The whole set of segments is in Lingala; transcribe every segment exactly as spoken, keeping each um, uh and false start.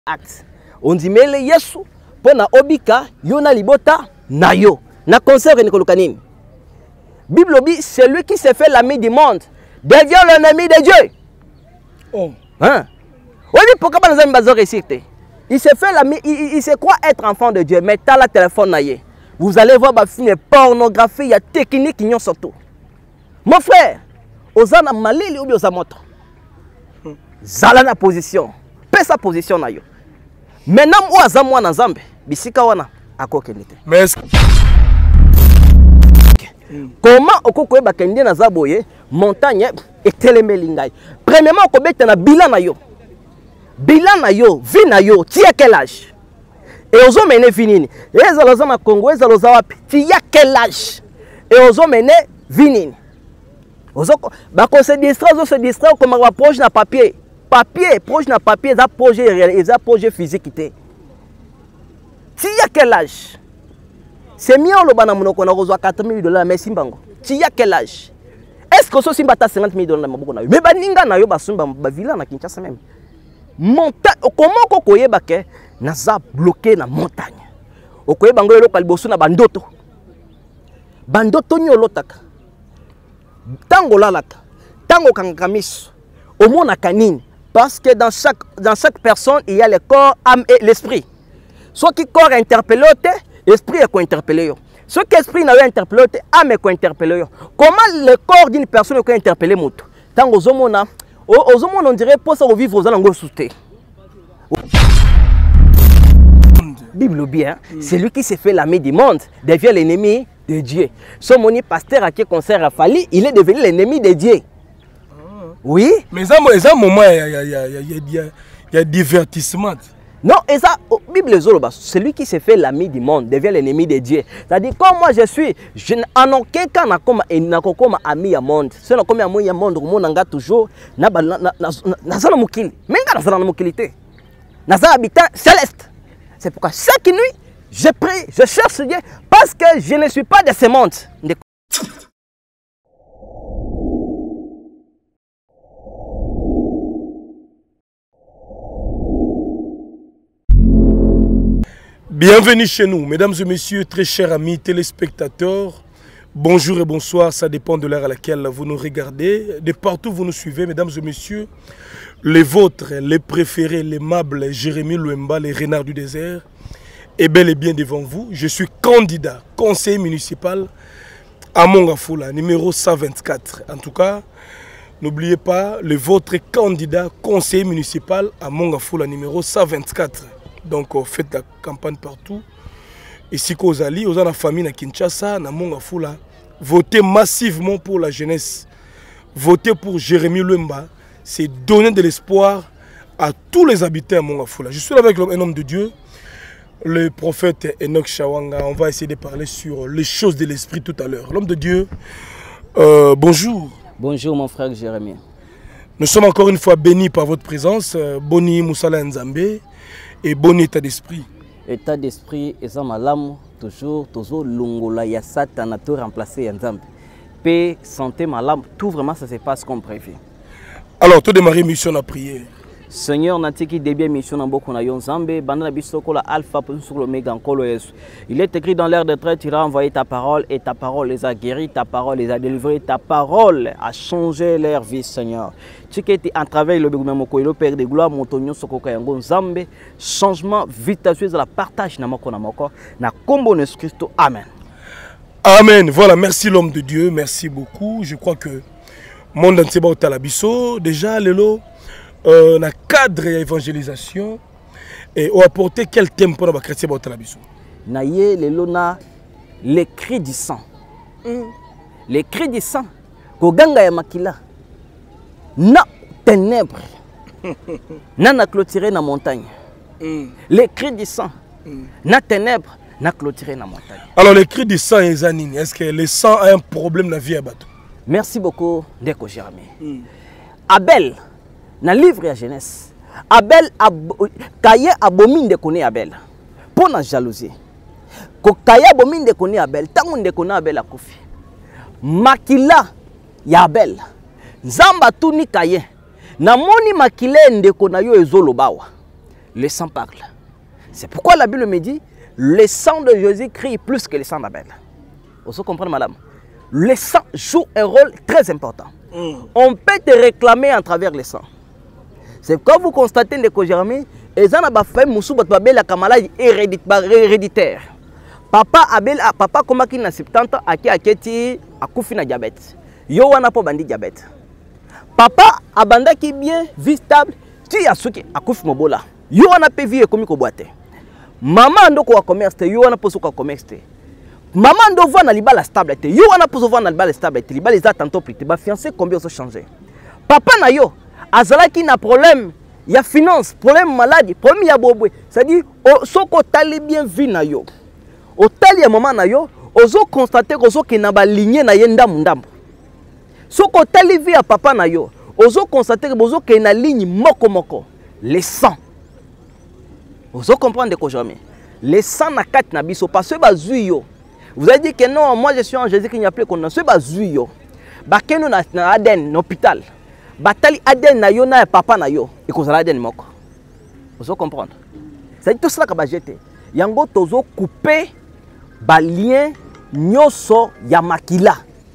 acte. On dit mais les Yesu pour na obika yona libota na yo. Na concert ni kolukanini. Bible dit celui qui s'est fait l'ami du monde devient l'ennemi de Dieu. Oh. Hein? Oui, pourquoi pas nous avons besoin de réussir? Il se fait l'ami, il, il se croit être enfant de Dieu, mais t'as la téléphone naïe. Vous allez voir ma fille pornographie, il y a technique qui n'y ont surtout. Mon frère, osana malili ou bien osamoto. Zala na position. Paix sa position na yo. Maintenant ou azamwa na zambe, bisika wana akokelite. Mais comment okokoye bakende na zaboye montagne etelemelingai. Premièrement okobeta na bilan na yo. Bilan na yo, vie na yo, tu as quel âge? Et aux hommes menés finini. Et aux hommes à Congo, et aux hommes tu as quel âge? Et aux hommes menés finini. Aux hommes, bah quand se distrait, on se distrait comme on approche na papier. Papier, proche na papier, ça projet, ça projet physique. Tu as quel âge? C'est mieux le banamouno qu'on a reçu quatre mille dollars, mais simbango. Tu as quel âge? Est-ce que ce simba cinquante mille dollars? Mais baninga na yo basumba bavila na Kinshasa même. Montagne, comment kokoye bake naza bloqué na montagne. Okoye bango lo kaliboso na bandoto. Bandoto nyolotaka. Tango lalaka. Tango kangamiso. Omona kanini parce que dans chaque dans chaque personne il y a le corps, âme et l'esprit. Soit qui corps interpellé, esprit est interpellé. Soit qui esprit n'a pas interpellé, âme est interpellé. Comment le corps d'une personne est interpellé moto? Tango zomona aux hommes, on dirait pour ça vivre aux alentours souté. Bible bien, c'est lui qui s'est fait l'ami du monde devient l'ennemi de Dieu. Son moni pasteur à qui concert a fallu, il est devenu l'ennemi de Dieu. Oui. Mais ça, un moment, il y a divertissement. Non, et ça, Bible c'est lui qui s'est fait l'ami du monde devient l'ennemi de Dieu. C'est-à-dire, comme moi je suis, je en aucun cas comme ami à monde. Si on comme ami à monde, on a toujours na na na na na mukili. Même quand na na mukilité, na na habitant céleste. C'est pourquoi chaque nuit je prie, je cherche Dieu parce que je ne suis pas de ce monde. Bienvenue chez nous, mesdames et messieurs, très chers amis téléspectateurs. Bonjour et bonsoir, ça dépend de l'heure à laquelle vous nous regardez. De partout vous nous suivez, mesdames et messieurs. Les vôtres, les préférés, l'aimables Jérémy Luemba, les renards du désert, est bel et bien devant vous. Je suis candidat, conseiller municipal à Mongafula, numéro cent vingt-quatre. En tout cas, n'oubliez pas, le vôtre candidat, conseiller municipal à Mongafula, numéro cent vingt-quatre. Donc, faites la campagne partout. Ici, aux alliés, aux la famille à Kinshasa, à Mongafula, votez massivement pour la jeunesse. Votez pour Jérémy Luemba. C'est donner de l'espoir à tous les habitants à Mongafula. Je suis là avec un homme de Dieu, le prophète Enoch Shawanga. On va essayer de parler sur les choses de l'esprit tout à l'heure. L'homme de Dieu, euh, bonjour. Bonjour mon frère Jérémy. Nous sommes encore une fois bénis par votre présence. Boni Moussala Nzambe. Et bon état d'esprit. État d'esprit, et ça malam, toujours, toujours, lungola, ya satan, tout remplacé, Nzambe. Paix, santé, malam, tout vraiment ça se passe comme prévu. Alors, tout démarrer mission à prière. Seigneur, natiki début mission en beaucoup na Nzambe, bandana bisoko la alpha sur le méga nkolo Yesu. Il est écrit dans l'air de trait, tu as envoyé ta parole et ta parole les a guéris, ta parole les a délivrés, ta parole a changé leur vie, Seigneur. Tu qui es en travail le gouvernement le Père de gloire, montonio soko kayango Nzambe, changement vitaceux de la partage na moko na moko na combo de Christ. Amen. Amen. Voilà, merci l'homme de Dieu, merci beaucoup. Je crois que monde entier ba talabiso déjà lelo Euh, dans le cadre d'évangélisation et on a apporté quel thème pour les chrétiens dans la biso? Naye lelona les cris du sang. Mm. Les cris du sang. Koganga ya makila. Na ténèbres. Na na clôturé na montagne. Mm. Les cris du sang. Mm. Na ténèbres na clôturé na montagne. Alors les cris du sang est-ce que le sang a un problème dans la vie à bateau? Merci beaucoup Ndeko Jérémy. Mm. Abel dans le livre de jeunesse, Abel Kaye abomi de connaît Abel. Pour la jalousie. Ko Kaye abomi de connaît Abel, tant de connaît Abel a kofi. Makila ya Abel. Nzamba tuni Kaye. Na moni makile ndeko na yo ezolo bawa. le sang parle. C'est pourquoi la Bible me dit, le sang de Jésus crie plus que le sang d'Abel. Vous comprenez, madame? Le sang joue un rôle très important. Mm. On peut te réclamer à travers le sang. C'est quand vous constatez que Jérémie, ils ont la maladie héréditaire. Papa Abel, papa comme qui na soixante ans, aki aketi akufi na diabète. Yo wana po bandi diabète. Papa abanda qui bien, vie stable, tu as souki akufi mobola. Yo wana pe vie comme ko boite. Maman ndo ko commerce te, yo wana po ko commerce te. Maman ndo va na libala stable te. Yo wana po va na libala stable te. Libala za tanto prité. Ba fiancé combien ça changer. Papa na yo azalaki na problème, il y a finance, problème maladie, problème ya bobwe. C'est-à-dire soko tali bien vie na yo. Au tali ya maman na yo, ozo constater que ozo ke na ba lignée na ye ndambu ndambu. Soko tali vie ya papa na yo, ozo constater que ozo ke na ligne moko moko. Le sang. Ozo comprendre que jamais. Le sang na kat na biso parce que bazui yo. Vous avez dit que non, moi je suis en Jésus qui n'y a plus qu'on a ce bazui yo. Ba keno na na Aden, hôpital. Batali Aden na yo na papa na yo et ko zala Aden moko. Ozo comprendre. C'est tout cela que ba jeté. Yango tozo couper ba lien nyoso ya makila.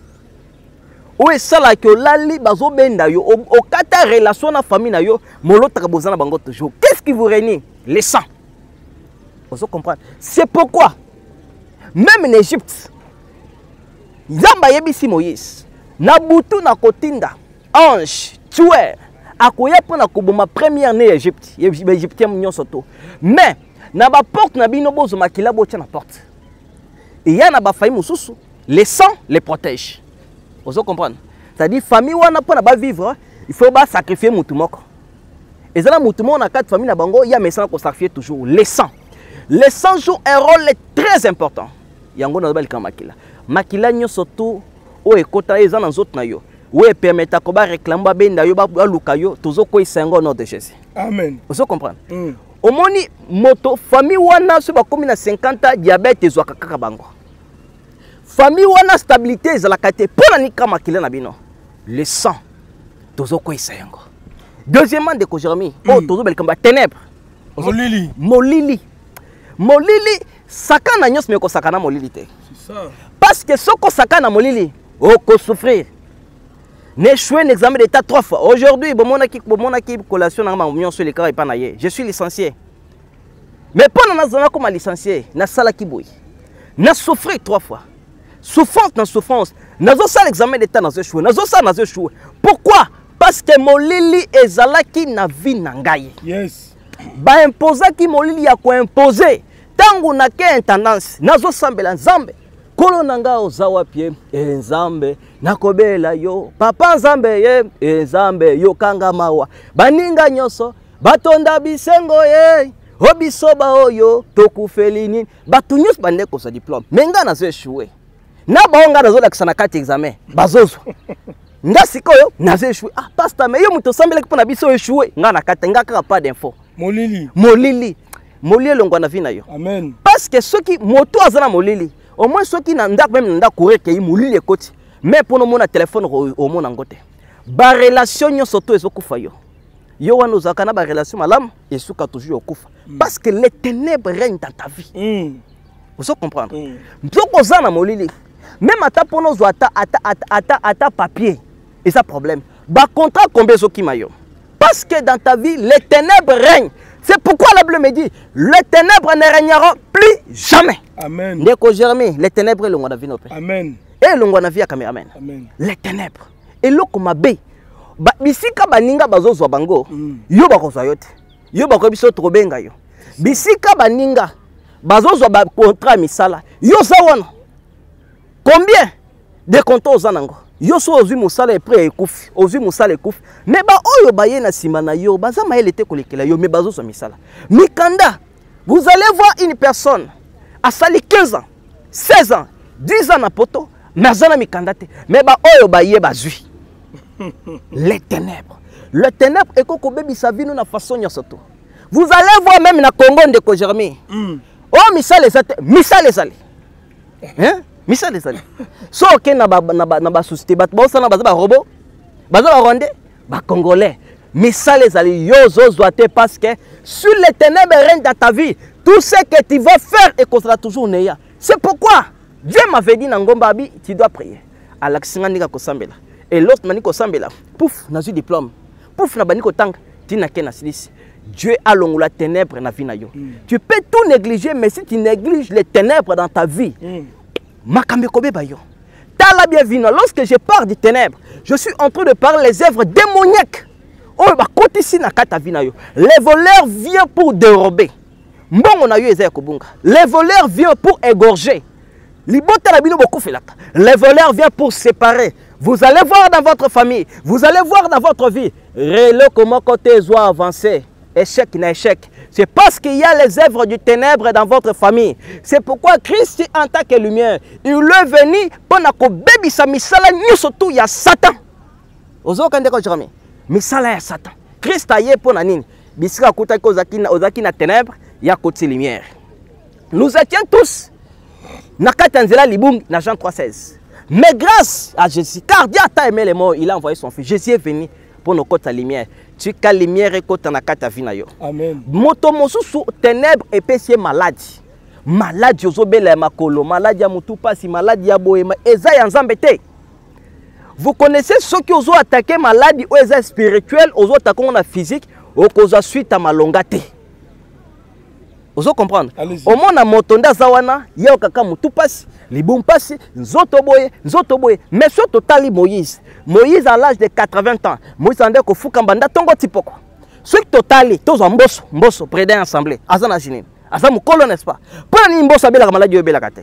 O esala ke lali bazo benda yo o kata relation na famille na yo molota ka bozana bango toujours. Qu'est-ce qui vous réunit? Le sang. Vous comprenez? C'est pourquoi même en Égypte Nzamba yebisi Moïse na butu na kotinda ange tueur akoya pona koboma première né Égypte Égyptien nyonso to. Mais na ba porte na bino bozo makila botia na porte. Et y a na ba famille mususu, les sang les protège. Vous comprenez? C'est-à-dire famille wana pona ba vivre, il faut ba sacrifier mutu moko. Et ça mutu moko na quatre famille na bango, il y a message ko sacrifier toujours les sang. Les sang joue un rôle très important. Yango na ba lika makila. Makila nyonso to o ekota eza na nzoto na yo. Oui, permettre ko ba réclamer benda yo ba luka yo, tozo ko isengo nom de Jésus. Amen. Vous comprenez? Mm. Omoni moto famille wana so ba komi na cinquante ans diabète ezwaka kaka bango. Famille wana stabilité ezalaka te pona ni kama kila na bino. Le sang tozo ko isengo. Deuxièmement de ko Jérémie, mm. oh tozo belkamba ténèbres. Molili. Molili. Molili sakana nyos me ko sakana molili te. C'est ça. Parce que soko sakana molili, o ko souffrir. N'échoué un examen d'état trois fois. Aujourd'hui, je suis licencié. Mais pendant que je suis licencié, je suis na souffert trois fois. Souffrance dans souffrance. Je suis l'examen d'état dans échoué. Je suis pourquoi? Parce que mon lili est zalaki na vie nangaye. Yes. Ba imposa ki mon lili a ko imposer. Tangu na ke tendance. Nazo sambela nzambe. Kolo nanga ozawa pie enzambe nakobela yo papa nzambe ye enzambe yo kanga mawa baninga nyoso batonda bisengo ye obisoba oyo tokufelini batu nyos bande ko sa diplôme menga na zo échoué na baonga na zo la kisana kati examen bazozo nga sikoyo na zo échoué ah pasteur mais yo muto sambela ki pona biso échoué nga na kati nga ka pas d'info molili molili molili longwa na vina yo amen parce que ceux qui moto azana molili au moins ceux qui n'ont même pas courir qui mouli les côtés mais pour nous mon téléphone au monde en côté ba relation yo surtout et okufa yo yo wana uzakana ba relation malam et suka toujours okufa parce que les ténèbres règnent dans ta vie mm. Vous comprendre donc ozana molili même ata pour nous ata ata ata ata papier et ça problème ba contrat combien zo ki mayo parce que dans ta vie les ténèbres règnent. C'est pourquoi la Bible me dit, les ténèbres ne régneront plus jamais. Amen. Ndeko Jérémie, les ténèbres l'ont na vie no pe. Amen. Et l'ont na vie ya kamera amen. Amen. Les ténèbres. Et loko mabe. Ba bisika baninga bazozwa bango. Mm. Yo bakozwa yote. Yo bako biso trobenga yo. Bisika baninga bazozwa ba contrat misala. Yo za wana. Combien de comptes ozanango? Yo so ozwi musala e prêt ekufi, ozwi musala ekufi. Mais ba oyo baye na sima na yo, baza maele te kolekela yo, mais bazo so misala. Mikanda, vous allez voir une personne à sali quinze ans, seize ans, dix ans na poto, mais azana mikanda te. Mais ba oyo baye bazwi. Les ténèbres. Le ténèbre est qu'on bébi sa vie nous na façon nyoso to. Vous allez voir même na Congo de Kojermi. Mm. Oh misala ezate, misala ezali. Hein? Misa les ali. So ok na ba na ba na ba société bat ba osana ba ba robot. Ba za ba rwandais, ba congolais. Mais ça les alliés, parce que sur les ténèbres règne dans ta vie, tout ce que tu vas faire et qu'on sera toujours néa. C'est pourquoi Dieu m'avait dit, Nangombabi, tu dois prier. À l'accent Kosambela. Et l'autre m'a Kosambela, pouf, n'a eu diplôme. Pouf, n'a pas tang, tu n'as qu'un asilis. Dieu a l'onglet la ténèbre dans la vie. Mm. Tu peux tout négliger, mais si tu négliges les ténèbres dans ta vie, Makambe Kobe Bayo. T'as la bienvenue. Lorsque je parle des ténèbres, je suis en train de parler les œuvres démoniaques. Oh, bah, côté ici, na kata vie na yo. Les voleurs viennent pour dérober. Bon, on a eu Esaïe Kobunga. Les voleurs viennent pour égorger. Les voleurs viennent pour séparer. Vous allez voir dans votre famille, vous allez voir dans votre vie, réellement comment côté soit avancé. Échec n'a échec. C'est parce qu'il y a les œuvres du ténèbre dans votre famille. C'est pourquoi Christ en tant que lumière, il est venu pour que bébé sa misala ni surtout il y a Satan. Ozo kande ko jami. Misala ya Satan. Christ a yé pour nanine. Bisika kuta ko zakina ozaki na ténèbre, ya côté lumière. Nous étions tous na katanzela libung na Jean trois seize. Mais grâce à Jésus, car Dieu a aimé les morts, il a envoyé son fils. Jésus est venu pour nous côté la lumière. Tu as la lumière et côté na kata vina yo. Amen. Moto mosu sous ténèbres et péché maladie. Maladie ozobele makolo, maladie ya mutu pasi, maladie ya boema, eza ya nzambete. Vous connaissez ceux qui ont attaqué maladie ou eza spirituel, aux autres attaqué na physique, ou cause suite à malongate. Vous comprendre? Au moins, motonda zawana, il y a kaka mutu pasi, libum pasi, nzoto boye, nzoto boye. Mais ce total Moïse, Moïse à l'âge de quatre-vingts ans, Moïse ande ko fukambanda tongo tipoko. Ce total, tous en mbosso, mbosso près d'une assemblée, azana jinin, azam mukolo n'est-ce pas? Pour ni mbosso bela maladie bela kate.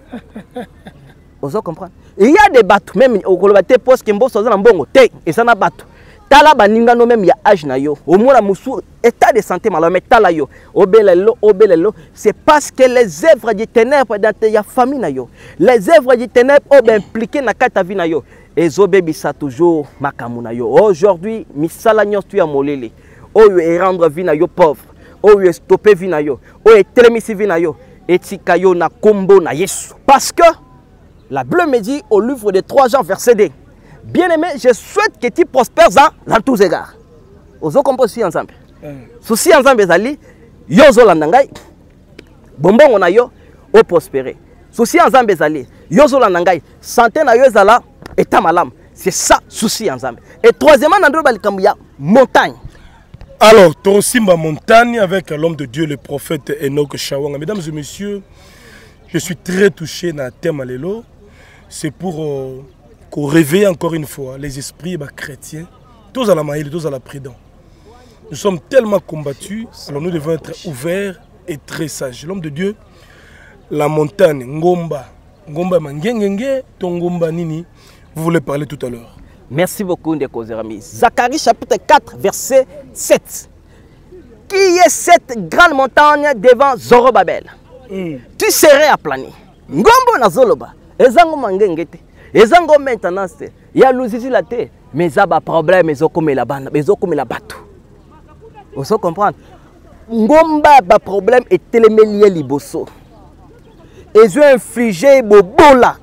Vous comprendre? Il y a des bateaux même au kolobate poste que mbosso azana mbongo te, et ça na bateau. Tala baninga no même ya âge na yo au moins musu état de santé malo mais tala yo obelelo obelelo c'est parce que les œuvres du ténèbre dans ta famille na yo les œuvres du ténèbre ont impliqué na kata vie na yo et zobebisa toujours makamu na yo aujourd'hui misala nyos tu ya molele oyo e rendre vie na yo pauvre oyo stopper vie na yo oyo telemisi vie na yo etika yo na kombo na Yesu parce que la Bible me dit au livre de trois Jean verset deux. Bien-aimé, je souhaite que tu prospères dans tous égards. Ozo kompo si ensemble. Souci ensemble ezali yozo landangai. Bombongo na yo o prospérer. Souci ensemble ezali yozo landangai. Santé na yo ezala état malam. C'est ça souci ensemble. Et troisièmement nando balikambuya montagne. Alors, Torosimba montagne avec l'homme de Dieu le prophète Enoch Shawanga. Mesdames et messieurs, je suis très touché dans le thème allélo. C'est pour euh, qu'on réveille encore une fois les esprits bah, chrétiens, tous à la maïle, tous à la prudence. Nous sommes tellement combattus, alors nous devons être ouverts et très sages. L'homme de Dieu, la montagne, Ngomba, Ngomba Mangengenge, Tongomba Nini, vous voulez parler tout à l'heure. Merci beaucoup, Ndeko Zerami. Zacharie chapitre quatre, verset sept. Qui est cette grande montagne devant Zorobabel? Mm. Tu serais aplani. Ngombo na Zoloba. Ezango mangengete. Ezango maintenance. Ya lusisi la te. Mais ça ba problème ezokome la bana, ezokome la bateau. Vous savez comprendre? Ngomba ba problème et télémélié liboso. Ezo infligé bobola.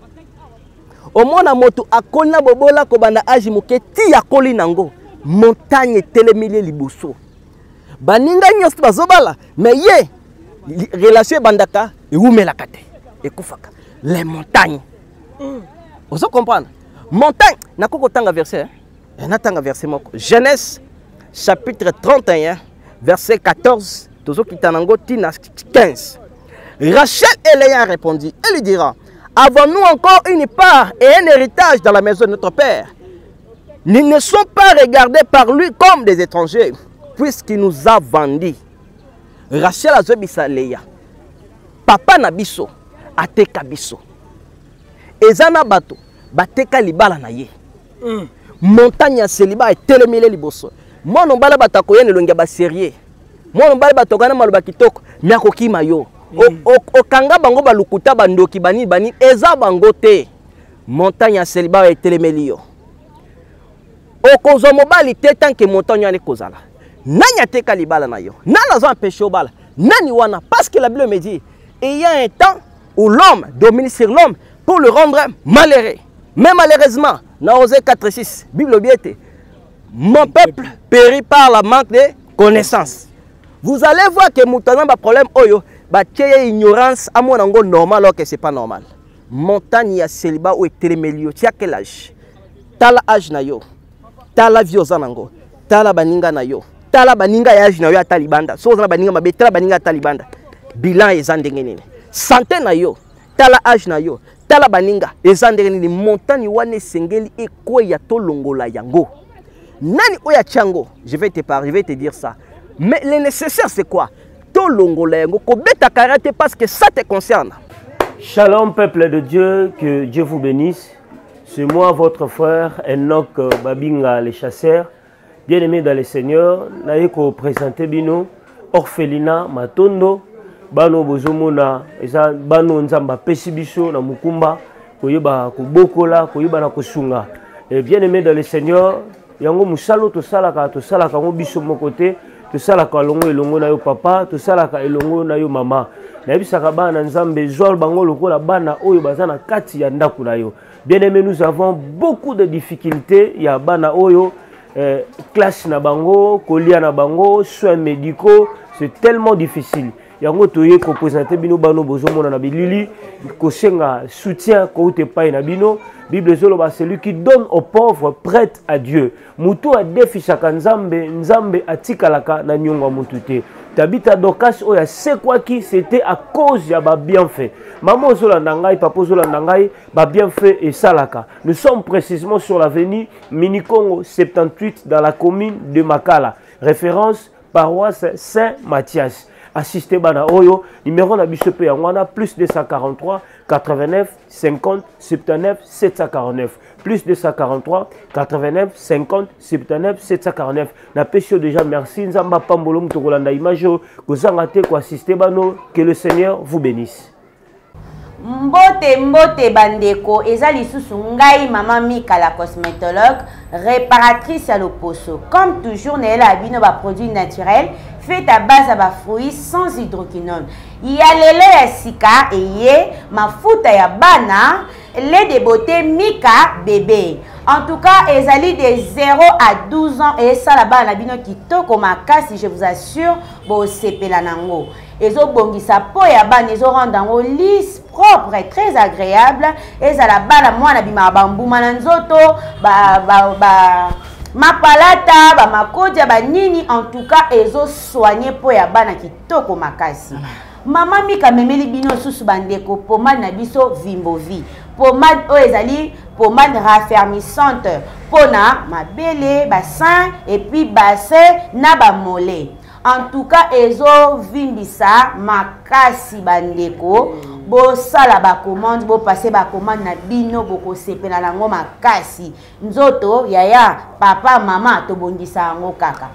Au moins moto akona bobola ko banda aji moke ti akoli nango. Montagne télémélié liboso. Baninga nyos bazobala mais ye relation bandaka et où met la kate et kufaka les montagnes. Vous savez comprendre? Montagne na koko tanga verset hein? Na tanga verset moko Genèse chapitre trente et un verset quatorze tozo kitanango tina quinze. Rachel et Léa répondit, elle lui dira: avons-nous encore une part et un héritage dans la maison de notre père? Nous ne sommes pas regardés par lui comme des étrangers puisqu'il nous a vendus. Rachel a zobisa Léa. Papa na biso ateka biso. Ezana bato bateka libala na ye. Mm. Montagne ya seliba etelemele liboso. Moi non bala batako yene longa ba sérieux. Moi non bala batoko na maloba kitoko miako kima yo. Mm. O, o, o kanga bango balukuta bandoki bani bani eza bango te. Montagne ya seliba etelemeli yo. O kozo mobali te tant que montagne ya ne kozala. Nani ateka libala na yo. Nani azo empêcher obala. Nani wana parce que la Bible me dit il y a un temps où l'homme domine sur l'homme pour le rendre malheureux. Mais malheureusement, dans Osée quatre six, Bible biete, Mon peuple périt par la manque de connaissances. Vous allez voir que Moutana a un problème. Oyo, bah tiens ignorance à mon angle normal alors que c'est pas normal. Montagne ya célibat ou télémélio. Tu as quel âge? Tala âge na yo. Tala vioza nango. Tala baninga na yo. Tala baninga ya âge na yo ya talibanda. So na baninga mabe tala baninga talibanda. Bilan ezandenge nini. Santé na yo. Tala âge na yo. Tala baninga ezandenge nini. Montagne wane sengeli ekwe ya tolongola yango. Nani oya chango, je vais te parler, je vais te dire ça. Mais le nécessaire c'est quoi? Tolongola yango ko beta karaté parce que ça te concerne. Shalom peuple de Dieu, que Dieu vous bénisse. C'est moi votre frère Enoch Babinga les chasseurs. Bien-aimé dans le Seigneur, naïko présenter bino orphelinat Matondo. Bano bozomona eza bano nzamba pesibiso na mukumba koyeba kobokola koyeba na kosunga. Et bien-aimé dans le Seigneur, yango musalo to salaka to salaka ngo biso mo côté to salaka longo elongo na yo papa to salaka elongo na yo mama. Na bisaka bana nzambe zol bango lokola bana oyo bazana kati ya ndaku na yo. Bien-aimé, nous avons beaucoup de difficultés ya bana oyo euh, classe na bango, kolia na bango, soins médicaux, c'est tellement difficile. Yango toye ko présenter bino bano bozomona na bilili ko senga soutien ko te paye na bino. Bible zolo ba celui qui donne aux pauvres prête à Dieu. Mutu a defisaka nzambe nzambe atikalaka na nyonga mutu te. Tabita Dokas oya c'est quoi qui c'était à cause ya ba bienfait. Maman zola ndangai papa zola ndangai ba bienfait et salaka. Nous sommes précisément sur l'avenue Minikongo soixante-dix-huit dans la commune de Makala. Référence paroisse Saint-Mathias. Assisté bana oyo numéro na biso pe yango plus deux cent quarante-trois quatre-vingt-neuf cinquante soixante-dix-neuf sept cent quarante-neuf plus deux cent quarante-trois quatre-vingt-neuf cinquante soixante-dix-neuf sept cent quarante-neuf na pesio déjà merci nzamba pambolo mutokolanda image ko zanga te ko assister bano, que le Seigneur vous bénisse. Mbote mbote bandeko eza lisusu ngai mama Mika la cosmétologue réparatrice à l'oposo. Comme toujours nela abino ba produits naturels fait à base à fruits sans hydroquinone. Il y a le lait ya sika et yé mafuta ya bana lait de beauté Mika bébé. En tout cas, ezali de zéro à douze ans et ça là-bas la bino kitoko makasi, je vous assure, bo sepela nango. Ezo bongisa po ya bana ezo rendre ngo lisse, propre et très agréable. Eza la bana mwana bima bambuma na nzoto ba ba ba mapalata ba makodia ba nini, en tout cas ezo soigner po ya bana kitoko makasi. Mama Mika memeli bino susu bandeko pomade na biso Vimbovi. Pomade o ezali pomade raffermissante pona mabele, bassin et puis bassin na ba mollet. En tout cas, ezo vimbisa makasi bandeko. Bo sala ba commande, bo passer ba commande na bino boko sepela nango makasi. Nzoto yaya papa mama to bongisa ngo kaka.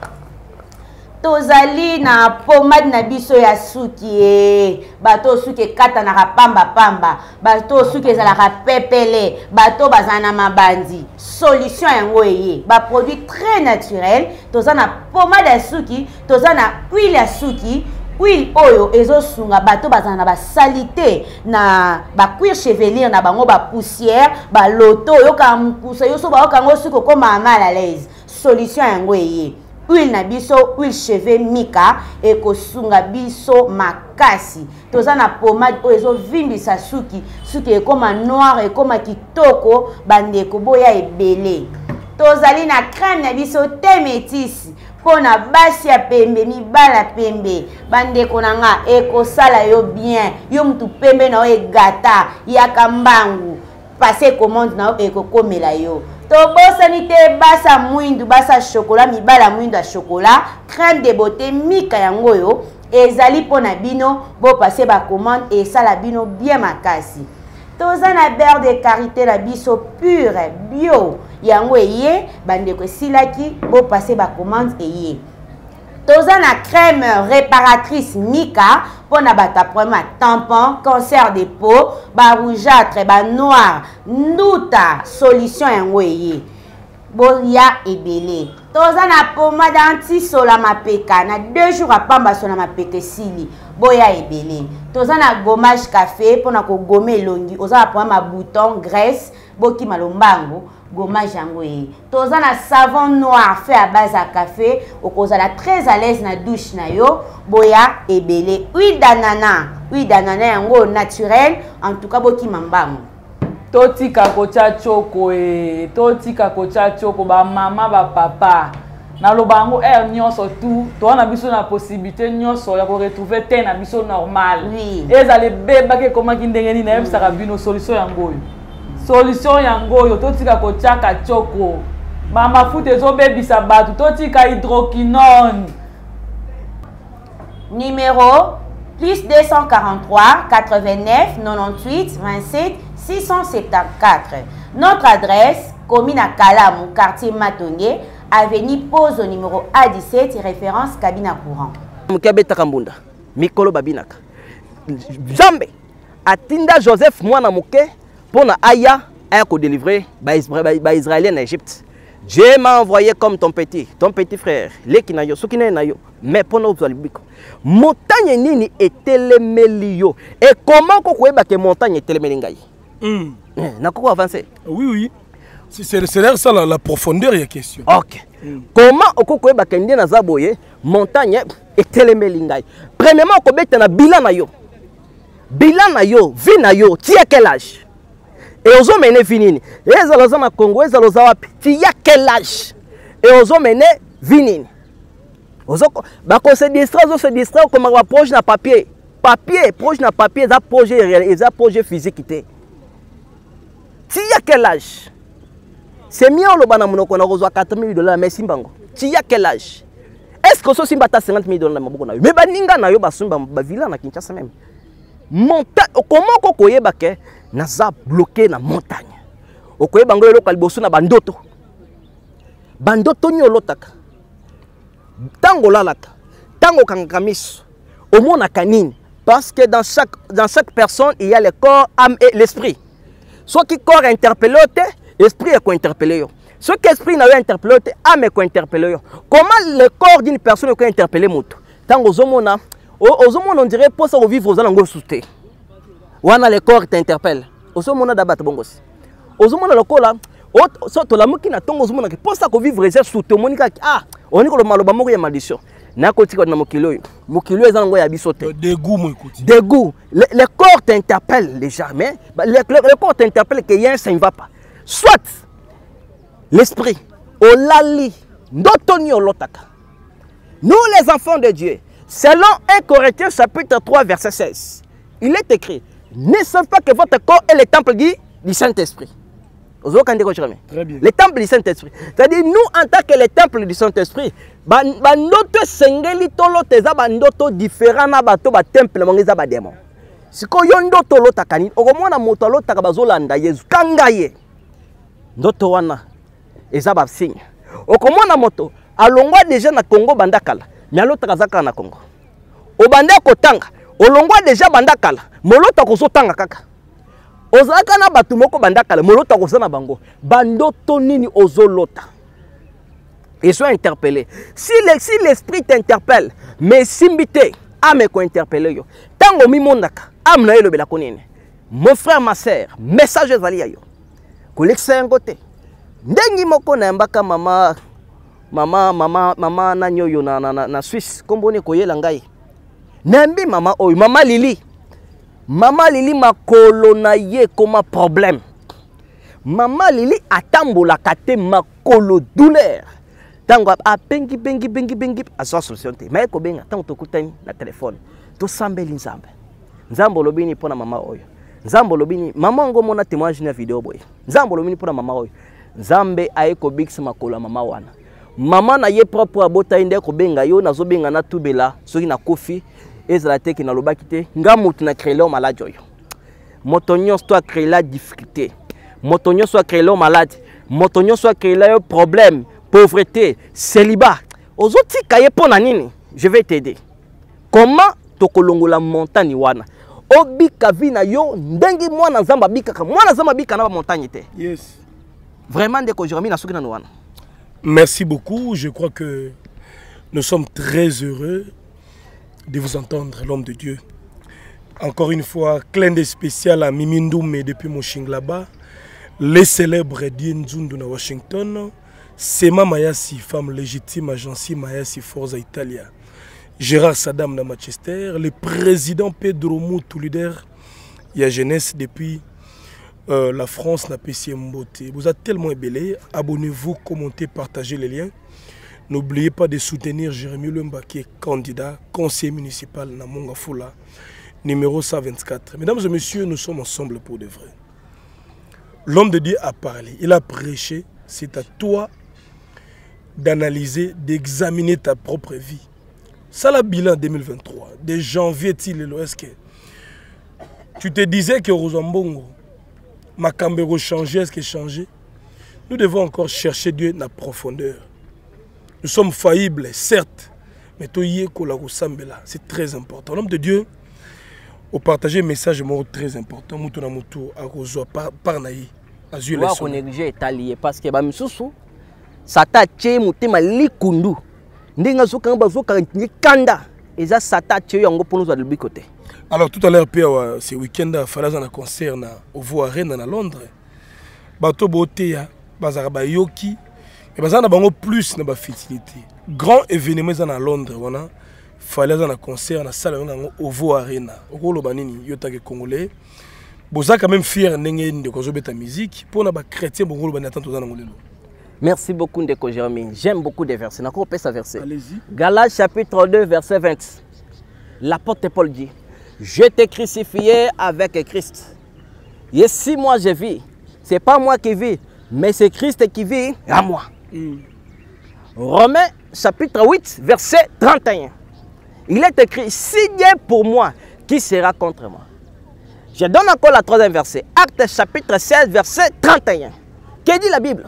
Tozali na pomade na biso ya suki e bato suki kata na pamba pamba, bato suki za la pepele, bato bazana mabandi. Solution yango eye ba produit très naturel. Tozana pomade ya suki, tozana huile ya suki. Huile oyo ezo sunga bato bazana ba salité na ba cuir chevelure na bango ba poussière ba loto yo ka mpusa yo so ba kango suko koma mal à l'aise. Solution yango eye huile na biso huile cheveux Mika ekosunga biso makasi. Tozana pomade oyo ezo vimbisa suki suki ekoma noir ekoma kitoko bandeko boya ebele. Tozali na crème na biso te métis pona basi ya pembe mibala pembe bandeko nanga ekosala yo bien yo mutu pembe na yo egata ya kambangu passer commande na yo ekokomela yo. Tobosani te basa mwindu basa chocolat mibala mwindu ya chocolat crème de beauté Mika yango yo ezali pona bino bo passer ba commande et sala bino bien makasi. Tozana beurre de karité la biso pure bio yango eye bandeko silaki bo passer ba commande eye. Tozana crème réparatrice Mika pona bata problème tampon, cancer de peau, ba rougeâtre, ba noir, nduta solution yango eye. Boya ebele. Tozana pomade anti-sola mapeka na deux jours à pamba sola mapeke sili. Boya ebele. Tozana gommage café pona ko gommer longi. Ozana pomade ma bouton graisse boki malombango. gommage yango ye toza na savon noir fait à base à café okozala très à l'aise na douche na yo boya ebele huile d'ananas huile d'ananas yango naturel en tout cas boki mambango totika kocha choko e totika kocha choko ba mama ba papa na lobango er nyonso tout to na biso na possibilité nyonso ya ko retrouver ten na biso normal oui ezale beba ke koma kindengeni na yebisa bino solution yango solution yango yo totika kocha ka choko ba mafuta ezo bebisa batu totika hydroquinone numéro plus deux cent quarante-trois quatre-vingt-neuf quatre-vingt-huit vingt-sept six cent soixante-quatorze. Notre adresse, commune à Kalamou, quartier Matonge, avenue Pose au numéro A dix-sept, référence cabine à courant. Mkabe Takambunda, Mikolo Babinaka. Jambe, Atinda Joseph Mwana Mouke, pour na Aya, Aya ko délivrer, ba Israélien en Égypte. Dieu m'a envoyé comme ton petit, ton petit frère, Lekinayo, Sukine Nayo, mais pour nous, montagne nini etelemeli. Et comment qu'on peut que montagne etelemeli ngai? Mm. N'a quoi avancer? Oui, oui. C'est d'ailleurs ça la, la profondeur, il y a question. Ok. Mm. Comment on peut que ndi na zaboye montagne etelemeli ngai? Premièrement, on peut na bilan na yo. Bilan na yo, vie na yo, tu as quel âge? Et aux hommes menés finini. Et aux hommes Congo, et aux hommes tu as quel âge? Et aux hommes menés finini. Aux hommes, bah quand se distrait, on se distrait comme un projet na papier. Papier, projet na papier, ça projet réel, ça projet physique. Tu as quel âge? C'est mieux le bana monoko na reçoit quatre mille dollars mais simbango. Tu as quel âge? Est-ce que ça simba ta cinquante mille dollars na maboko na yo? Mais baninga na yo basumba ba villa na Kinshasa même. Montagne, comment ko koyeba ke naza bloqué na montagne. Okoyeba ngo eloko liboso na bandoto. Bandoto nyolotaka. Tango lalaka. Tango kangamiso. Omona kanini parce que dans chaque dans chaque personne il y a le corps, âme et l'esprit. Soit qui corps interpellé, l'esprit est interpellé. Soit qui esprit n'a pas interpellé, âme est interpellé. Comment le corps d'une personne est interpellé moto? Tango ozomona on dirait pour ça vivre aux alengours souté. Wana le corps t'interpelle. Ozomona dabat bongos. Ozomona le corps là, so to la muki na tongo ozomona que pour ça que vivre réserve souté monika ah, on est ko le maloba moko ya maldition. Na ko tika na mokilo. Mokilo ezango ya bisote. Dégoût mon écoute. Dégoût. Le, le corps t'interpelle déjà mais le, le, le corps t'interpelle que y a un ça ne va pas. Soit l'esprit olali ndotoni olotaka. Nous les enfants de Dieu, selon un Corinthiens chapitre trois verset seize, il est écrit, ne savez pas que votre corps est le temple du, du Saint-Esprit. Très bien. Le temple du Saint-Esprit. C'est-à-dire, nous, en tant que le temple du Saint-Esprit, bandoto sengeli tolo teza bandoto différent na bato ba temple mongeza ba démon. Siko yo ndoto lota kanini, okomona moto lota ka bazolanda Yesu kangaye. Ndoto wana eza ba signe. Okomona moto alongwa déjà na Congo bandakala, mais alota kazaka na Congo. Obanda kotanga, olongwa déjà bandakala, molota kozotanga kaka. Ozaka na batu moko bandakala, molota kozana bango. Bandoto nini ozolota. Et sois interpellé. Si l'esprit si t'interpelle, mais simbité, ame ko interpellé yo. Tango mi monaka, ame na yo bela konene. Mon frère, ma sœur, message ezali yo. Koleksa yangote. Ndengi moko na mbaka mama mama mama mama na nyoyo na na na Suisse kombone koyela ngai. Nambi mama oyo mama Lili. Mama Lili makolo na ye koma problème. Mama Lili atambola kate makolo douleur. Tango a bengi bengi bengi bengi a so solution te. Mais ko benga tango to kutani na téléphone. To sambeli nzambe. Nzambo lobini pona mama oyo. Nzambo lobini mama ngo mona témoignage na vidéo boy. Nzambo lobini pona mama oyo. Nzambe ayeko bix makolo mama wana. Mama na ye propre abota inde ko benga yo nazo benga na tubela soki na kofi ezala te ki na lobaki te nga mutu na créer malade oyo. Motonyo soit créer la difficulté. Motonyo soit créer le malade. Motonyo soit créer le problème, pauvreté, célibat. Aux autres kaye pona nini, je vais t'aider. Comment tokolongo la montagne wana? Obika vina yo ndengi mwana nzamba bika ka mwana nzamba bika na montagne te. Yes. Vraiment dès que je remis na soki na wana. Merci beaucoup, je crois que nous sommes très heureux de vous entendre, l'homme de Dieu. Encore une fois, clin d'œil spécial à Mimindou, mais depuis mon ching là-bas. les célèbres Eddie Nzundu na Washington, Sema Mayasi, femme légitime, agence Mayasi Forza Italia, Gérard Saddam na Manchester, le président Pedro Moutou, leader, il y a jeunesse depuis euh, la France na P C Mbote. Vous êtes tellement ébélé, abonnez-vous, commentez, partagez les liens. N'oubliez pas de soutenir Jérémy Lemba qui est candidat, conseiller municipal na Mongafula, numéro cent vingt-quatre. Mesdames et messieurs, nous sommes ensemble pour de vrai. L'homme de Dieu a parlé, il a prêché, c'est à toi d'analyser, d'examiner ta propre vie. Ça, le bilan deux mille vingt-trois, de janvier, est-ce que tu te disais que Rosambongo, Makambero changé, est-ce qu'il changé? Nous devons encore chercher Dieu dans la profondeur. Nous sommes faillibles, certes, mais c'est très important. L'homme de Dieu a partagé un message très important. Moutou na moutou a reçu par naï. Azul les sons. Parce que ba misusu sata che mutema likundu. Ndinga zuka bazuka kanda eza sata che yango pour nous à l'autre côté. Alors tout à l'heure ce week-end il fallait un concert na Ovo Arena na Londres. Bato boteya bazara ba yoki mais bazana bango plus na ba fertilité. Grand événement à Londres wana fallait un concert na salle na Ovo Arena. Rolo banini yotake congolais. Boza quand même fier ndenge de ko zobeta musique pour na ba chrétien bon rolo banata tozana ngolelo. Merci beaucoup Ndeko Jérémy. J'aime beaucoup des versets. Nakoko pesa verset. Allez-y. Galates chapitre deux verset vingt. L'apôtre Paul dit: je t'ai crucifié avec Christ. Et si moi je vis, c'est pas moi qui vis, mais c'est Christ qui vit à moi. Mm. Romains chapitre huit verset trente et un. Il est écrit: si Dieu est pour moi, qui sera contre moi? Je donne encore la troisième verset. Actes chapitre seize verset trente et un. Que dit la Bible?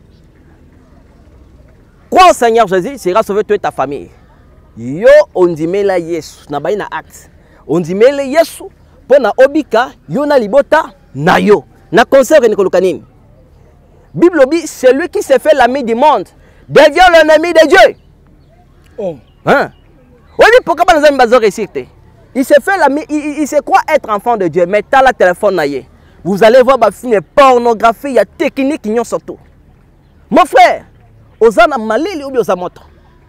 Crois au Seigneur Jésus, sera sauvé toi et ta famille. Yo on dit mais la Yesu na baina acte. On dit mais le Yesu pour na obika yo na libota na yo. Na concert ni kolukanini. Bible dit celui qui s'est fait l'ami du monde devient l'ennemi de Dieu. Oh. Hein? On dit pourquoi pas nous avons réussir. Il s'est fait l'ami, il, il, il sait quoi être enfant de Dieu, mais t'as la téléphone naïe. Vous allez voir bah film pornographie, il y a technique qui n'y surtout. Mon frère, Ozana malili ou bien Ozamoto.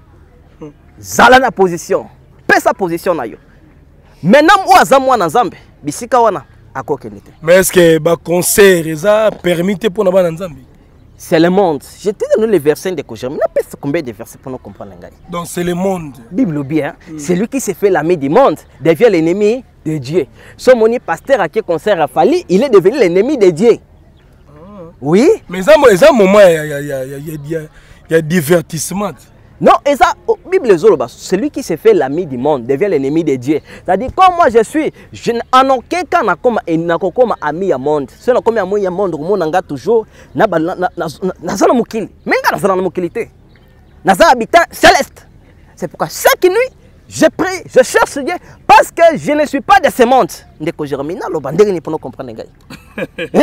Zala na position. Paix sa position na yo. Maintenant ou azamwa na Nzambe, bisika wana akokenite. Mais est-ce que ba concert eza permis pour na ba Nzambe? C'est le monde. Je te donne les versets de Jérémie. On a combien de versets pour nous comprendre. Donc c'est le monde. Bible bien. Mm. Celui qui s'est fait l'ami du monde devient l'ennemi de Dieu. Son moni pasteur à qui concert a fallu, il est devenu l'ennemi de Dieu. Ah. Oui. Mais ça, ça moment il y a, il y a, il y a, il y a, il y a divertissement. Non, et ça, oh, Bible Zoloba, celui qui s'est fait l'ami du monde devient l'ennemi de Dieu. C'est-à-dire, comme moi je suis, je en aucun cas n'a comme ami à monde. Si on a comme ami à monde, on a toujours na na na na zone mukili. Même dans zone mukilité, na zone habitant céleste. C'est pourquoi chaque nuit je prie, je cherche Dieu parce que je ne suis pas de ce monde. Ndeko Jérémy na lo bandere ni pour nous comprendre gars.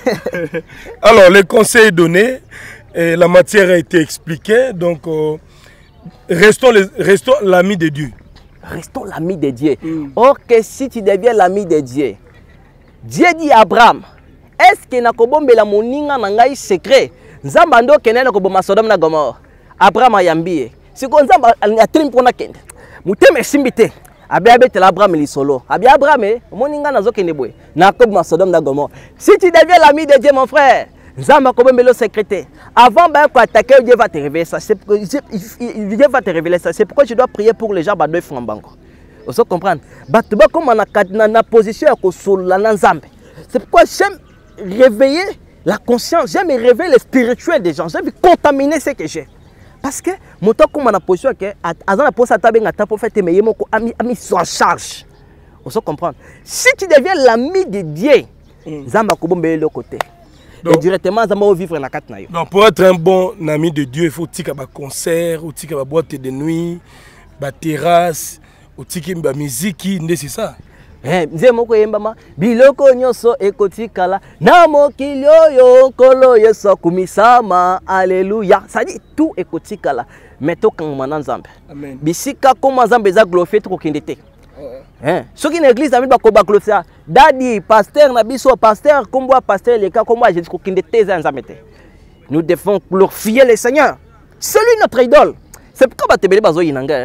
Alors les conseils donnés, et la matière a été expliquée, donc. Euh, Restons, les, restons l'ami de Dieu. Restons l'ami de Dieu. Mm. Or que si tu deviens l'ami de Dieu, Dieu dit à Abraham, est-ce que na kobombe la moninga na ngai secret? Nzamba ndo kenene ko boma Sodome na Gomorrhe. Abraham ayambie. Siko nzamba atrim pona kende. Muteme simbite. Abia betela Abraham li solo. Abia Abraham moninga na zo kende boy. Na ko boma Sodome na Gomorrhe. Si tu deviens l'ami de Dieu mon frère, Nzamba kobombe le secret. Avant ben quoi attaquer, Dieu va te révéler ça. C'est Dieu va te révéler ça. C'est pourquoi tu dois prier pour les gens ba deux francs banco. Vous savez comprendre? Batuba comme on a na position à ko la Nzambe. C'est pourquoi j'aime réveiller la conscience, j'aime réveiller le spirituel des gens, j'aime contaminer ce que j'ai. Parce que mon temps comme on a position que azan la pose à table ngata pour faire te meilleur moko ami ami en charge. Vous savez comprendre? Si tu deviens l'ami de Dieu, Nzamba kobombe le côté. Donc, et directement, ça va vivre dans la carte. Donc, pour être un bon ami de Dieu, il faut que tu concert, ou que boîte de nuit, la terrasse, ou que la musique, c'est ça. Eh, nzemoko yembama biloko nyoso ekotikala na mokili oyo kolo yeso kumisama alléluia. Ça dit tout ekotikala mais to kangama na Nzambe. Amen. Bisika comme Nzambe za glorifier to kokendete. Hein? Ceux qui n'église n'ont pas de closer. Dadi, pasteur, nabiso, pasteur, combo pasteur, les cas, combo, j'ai dit qu'il ne nous devons glorifier le Seigneur. C'est lui notre idole. C'est pourquoi tu as besoin de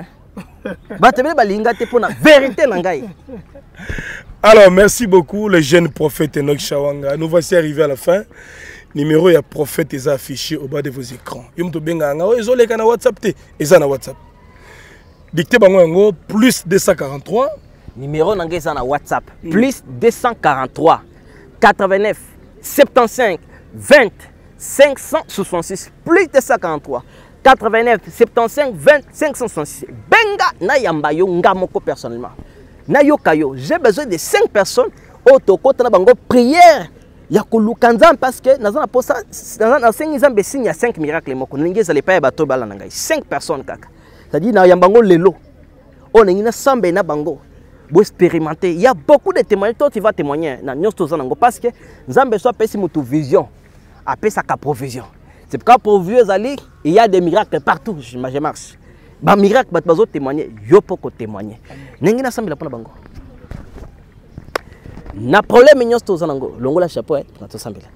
la vérité. Alors, merci beaucoup, le jeune prophète Enoch Shawanga. Nous voici arrivés à la fin. Numéro ya prophète est affiché au bas de vos écrans. Yom to benga nga ezo leka na WhatsApp te, eza na WhatsApp. Dictez bango yango plus deux cent quarante-trois. Numéro nanga eza na WhatsApp. Plus deux cent quarante-trois quatre-vingt-neuf soixante-quinze vingt cinq cent soixante-six. Plus deux cent quarante-trois quatre-vingt-neuf soixante-quinze vingt cinq cent soixante-six. Benga na yamba yo nga moko personnellement. Na yo kayo, j'ai besoin de cinq personnes au toko na bango prière. Ya kulukanza parce que dans un poste dans cinq ans signe il y a cinq miracles moko ningi za le pa bato bala ngai cinq personnes kaka. C'est-à-dire na yambango lelo. On ngina sambe na bango. Bo expérimenter. Il y a beaucoup de témoignages toi tu vas témoigner na nyos toza nango parce que Nzambe soit pesi mutu vision. Appelle ça ka provision. C'est pourquoi provision ali il y a des miracles partout, je marche. Ba miracle bat bazo témoigner, yo poko témoigner. Ngina sambe la pona bango. Na problème nyos toza nango longola chapeau na to sambela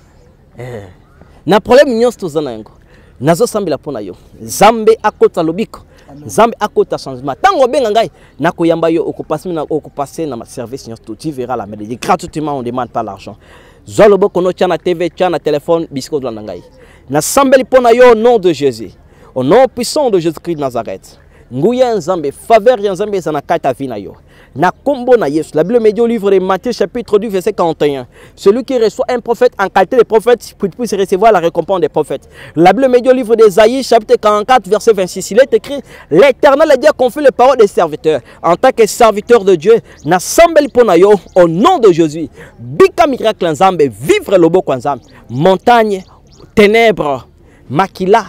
eh na problème nyos toza nango nazo sambela pona yo Nzambe akota lobiko Nzambe akota changement tango benga ngai na koyamba yo okopasser na okopasser na service nyos to tu verras la médaille gratuitement, on demande pas l'argent zolobo kono tchana T V tchana téléphone bisco de ngai na sambeli pona yo au nom de Jésus, au nom puissant de Jésus-Christ de Nazareth. Nguya Nzambe faveur ya Nzambe sana kata vina yo. Na kombo na Yesu. La Bible me dit au livre de Matthieu chapitre deux verset quarante et un. Celui qui reçoit un prophète en qualité de prophète puisse recevoir la récompense des prophètes. La Bible me dit au livre d'Ésaïe chapitre quarante-quatre verset vingt-six. Il est écrit l'Éternel a dit confie les paroles des serviteurs. En tant que serviteur de Dieu, na sambeli pona yo au nom de Jésus. Bika miracle Nzambe, vivre le beau Nzambe. Montagne, ténèbres, makila,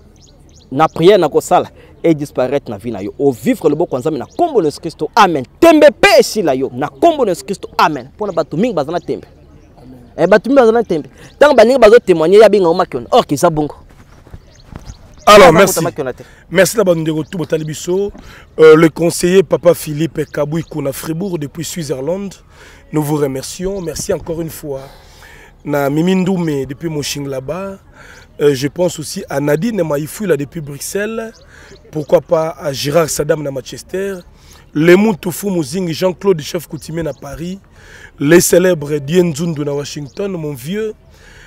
na prière na kosala. Et disparaître na vie na yo. Au vivre le beau Nzambe na kombo de Christo. Amen. Tembe pe si la yo. Na kombo de Christo. Amen. Pour na batu mingi bazana tembe. Eh batu mingi bazana tembe. Tant ba ningi bazo témoigner ya binga omakion. Or ki sabongo. Alors merci. Merci d'abord de retour au Bisso. Euh, le conseiller Papa Philippe Kabouy Kouna Fribourg depuis Switzerland. Nous vous remercions. Merci encore une fois. Na Mimindoume depuis Moshing là-bas. Euh, je pense aussi à Nadine Maïfou là depuis Bruxelles. Pourquoi pas à Gérard Sadam à Manchester. Lemou Toufou Mouzing, Jean-Claude Chef coutumier à Paris. Les célèbres Dienzundu à Washington, mon vieux.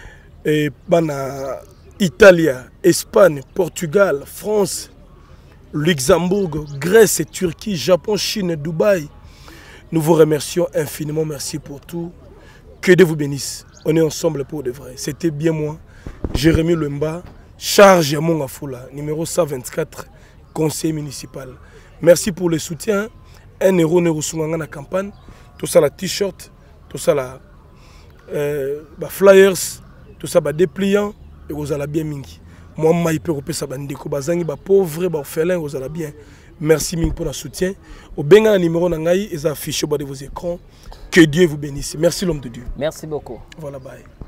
Et Bana Italie, Espagne, Portugal, France, Luxembourg, Grèce, Turquie, Japon, Chine, Dubaï. Nous vous remercions infiniment. Merci pour tout. Que Dieu vous bénisse. On est ensemble pour de vrai. C'était bien moi. Jérémy Lemba, charge à mon Afoula, numéro cent vingt-quatre, conseil municipal. Merci pour le soutien. Un euro ne reçoit dans la campagne. Tout ça, la t-shirt, tout ça, la euh, bah, flyers, tout ça, bah, dépliant, et vous allez bien mingi. Moi, je peux repérer ça, bandeko, bazangi, bah, pauvre, bah, orphelin, vous allez bien. Merci ming pour le soutien. Au benga numéro nangai, ils affichent au bas de vos écrans. Que Dieu vous bénisse. Merci l'homme de Dieu. Merci beaucoup. Voilà, bye.